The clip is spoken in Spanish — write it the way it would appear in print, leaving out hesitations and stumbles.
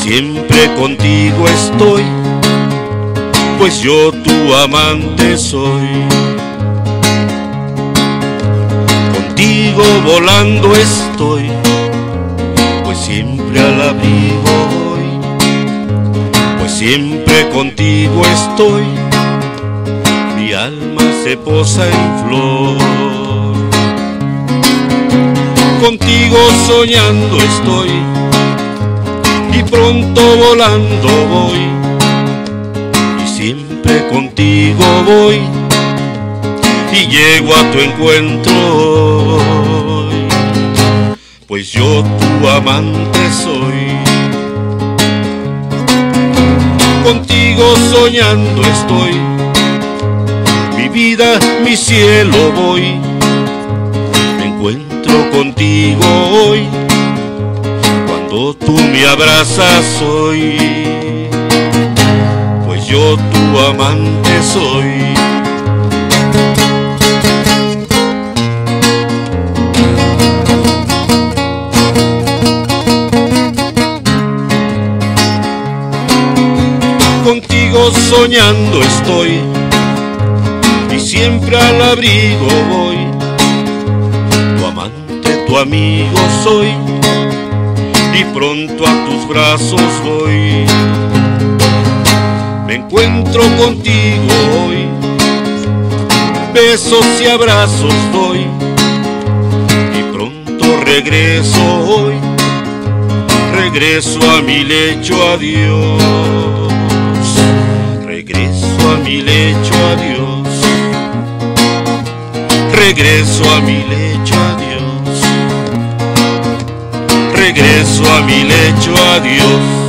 siempre contigo estoy, pues yo tu amante soy. Contigo volando estoy, pues siempre al abrigo voy, pues siempre contigo estoy, mi alma se posa en flor. Contigo soñando estoy, y pronto volando voy, y siempre contigo voy, y llego a tu encuentro hoy, pues yo tu amante soy. Contigo soñando estoy, mi vida, mi cielo voy, me encuentro contigo hoy, cuando tú me abrazas hoy, pues yo tu amante soy. Contigo soñando estoy, y siempre al abrigo voy, tu amante, tu amigo soy, y pronto a tus brazos voy. Me encuentro contigo hoy, besos y abrazos doy, y pronto regreso hoy, regreso a mi lecho, adiós. Regreso a mi lecho, adiós. Regreso a mi lecho, adiós. Regreso a mi lecho, adiós.